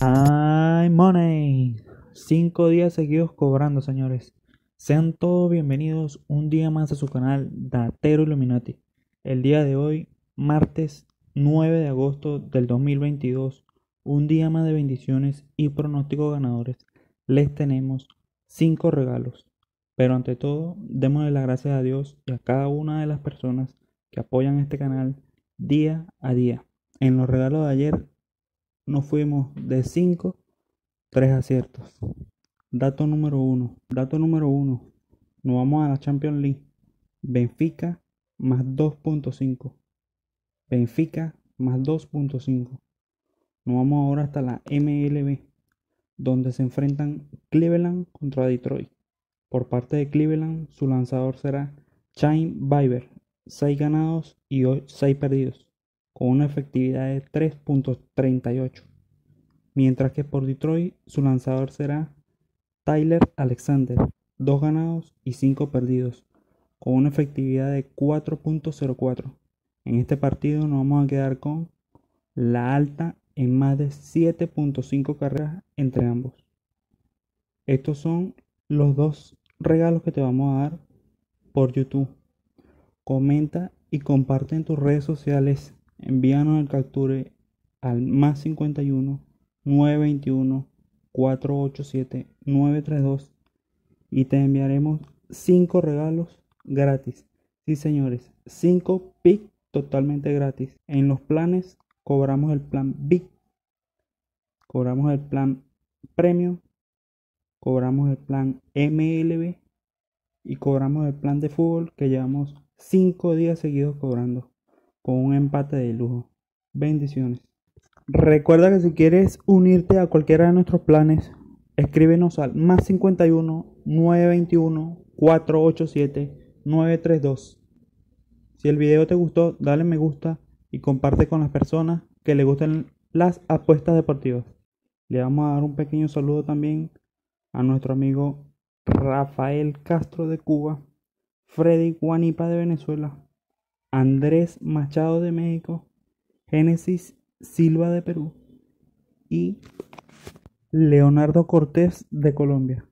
Ay, money. 5 días seguidos cobrando, señores. Sean todos bienvenidos un día más a su canal Datero Illuminati. El día de hoy, martes 9 de agosto del 2022, un día más de bendiciones y pronósticos ganadores. Les tenemos 5 regalos. Pero ante todo, démosle las gracias a Dios y a cada una de las personas que apoyan este canal día a día. En los regalos de ayer nos fuimos de 5, 3 aciertos. Dato número 1. Dato número 1. Nos vamos a la Champions League. Benfica más 2.5. Benfica más 2.5. Nos vamos ahora hasta la MLB, donde se enfrentan Cleveland contra Detroit. Por parte de Cleveland, su lanzador será Shane Bieber, 6 ganados y 6 perdidos, con una efectividad de 3.38. Mientras que por Detroit, su lanzador será Tyler Alexander, 2 ganados y 5 perdidos, con una efectividad de 4.04. En este partido nos vamos a quedar con la alta en más de 7.5 carreras entre ambos. Estos son los dos regalos que te vamos a dar por YouTube. Comenta y comparte en tus redes sociales. Envíanos el capture al más 51 921 487 932 y te enviaremos 5 regalos gratis. Sí, señores, 5 pick totalmente gratis. En los planes cobramos el plan Big, cobramos el plan Premium, cobramos el plan MLB y cobramos el plan de fútbol que llevamos 5 días seguidos cobrando con un empate de lujo. Bendiciones. Recuerda que si quieres unirte a cualquiera de nuestros planes, escríbenos al más 51 921 487 932. Si el video te gustó, dale me gusta y comparte con las personas que le gusten las apuestas deportivas. Le vamos a dar un pequeño saludo también a nuestro amigo Rafael Castro de Cuba, Freddy Guanipa de Venezuela, Andrés Machado de México, Génesis Silva de Perú y Leonardo Cortés de Colombia.